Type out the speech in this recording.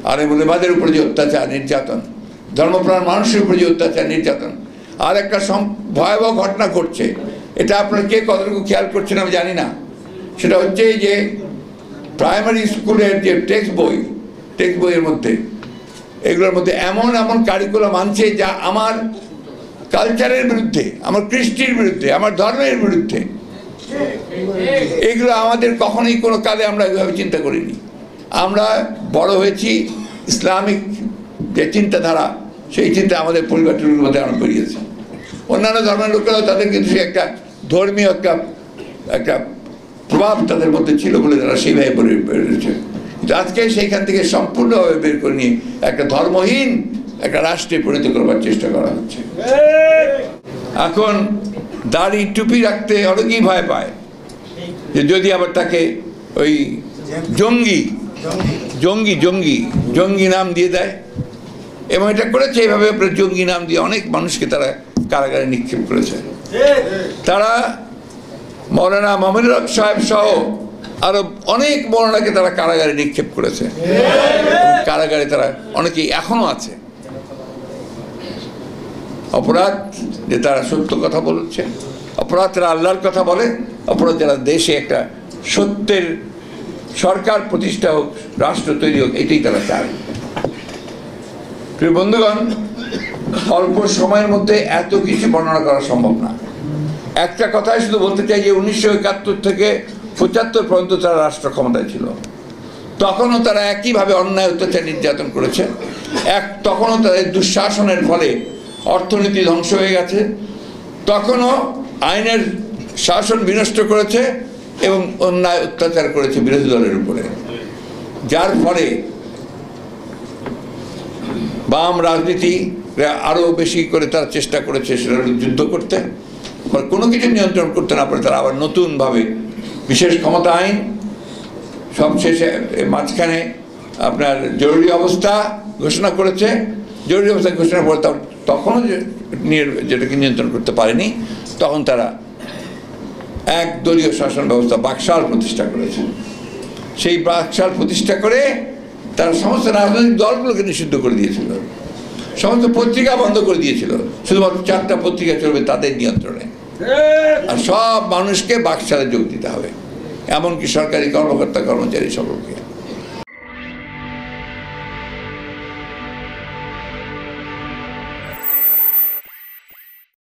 আর এই মৌলবাদের উপরে যে অত্যাচার নির্যাতন, ধর্মপ্রাণ মানুষের উপরে যে অত্যাচার নির্যাতন, আর একটা ভয়াবহ ঘটনা ঘটছে, এটা আপনারা কে কতটুকু খেয়াল করছেন আমি জানি না। সেটা হচ্ছে যে প্রাইমারি স্কুলের যে টেক্সট বইয়ের মধ্যে, এগুলোর মধ্যে এমন এমন কারিকুলাম আনছে যা আমার কালচারের বিরুদ্ধে, আমার কৃষ্টির বিরুদ্ধে, আমার ধর্মের বিরুদ্ধে। এগুলো আমাদের কখনোই কোনো কালে আমরা এভাবে চিন্তা করিনি। আমরা বড় হয়েছি ইসলামিক যে চিন্তাধারা, সেই চিন্তা আমাদের পরিবারটির মধ্যে আমরা করিয়েছি। অন্যান্য ধর্মের লোকেরাও তাদের কিন্তু সে একটা ধর্মীয় একটা প্রভাব তাদের মধ্যে ছিল বলে তারা সেইভাবে বেড়েছে। কিন্তু আজকে সেইখান থেকে সম্পূর্ণভাবে বের করে নিয়ে একটা ধর্মহীন একটা রাষ্ট্রে পরিণত করবার চেষ্টা করা হচ্ছে। এখন দাড়ি টুপি রাখতে অনেকেই ভয় পায় যে যদি আবার তাকে ওই জঙ্গি নাম দিয়ে দেয়, এবং এটা করেছে এইভাবে জঙ্গি নাম দিয়ে অনেক মানুষকে তারা কারাগারে নিক্ষেপ করেছে। তারা মৌলানা মামুনুল হক সাহেব সহ আরো অনেক মৌলানাকে তারা কারাগারে নিক্ষেপ করেছে। কারাগারে তারা অনেকেই এখনো আছে। অপরাধ যে তারা সত্য কথা বলছে, অপরাধ তারা আল্লাহর কথা বলে, অপরাধ যারা দেশে একটা সত্যের সরকার প্রতিষ্ঠা হোক, রাষ্ট্র তৈরি হোক, এটাই তারা চায়। প্রিয় বন্ধুগণ, অল্প সময়ের মধ্যে এত কিছু বর্ণনা করা সম্ভব না। একটা কথাই শুধু বলতে চাই যে 1971 থেকে 75 পর্যন্ত তারা রাষ্ট্র ক্ষমতায় ছিল। তখনও তারা একইভাবে অন্যায় অত্যাচার নির্যাতন করেছে। তখনও তাদের দুঃশাসনের ফলে অর্থনীতি ধ্বংস হয়ে গেছে। তখনও আইনের শাসন বিনষ্ট করেছে এবং অন্যায় অত্যাচার করেছে বিরোধী দলের উপরে, যার ফলে বাম রাজনীতি আরো বেশি করে তারা চেষ্টা করেছে সেটা যুদ্ধ করতে, কোনো কিছু নিয়ন্ত্রণ করতে না পারে তারা আবার নতুনভাবে বিশেষ ক্ষমতা আইন, সবশেষে মাঝখানে আপনার জরুরি অবস্থা ঘোষণা করেছে। জরুরি অবস্থা ঘোষণা করে তখনও যেটাকে নিয়ন্ত্রণ করতে পারেনি, তখন তারা একদলীয় শাসন ব্যবস্থা বাকশাল প্রতিষ্ঠা করেছে। সেই বাকশাল প্রতিষ্ঠা করে তারা সমস্ত রাজনৈতিক দলগুলোকে নিষিদ্ধ করে দিয়েছিল, সমস্ত পত্রিকা বন্ধ করে দিয়েছিল, শুধুমাত্র 4টা পত্রিকা চলবে তাদের নিয়ন্ত্রণে, আর সব মানুষকে বাকশালে যোগ দিতে হবে, এমনকি সরকারি কর্মকর্তা কর্মচারী সকলকে।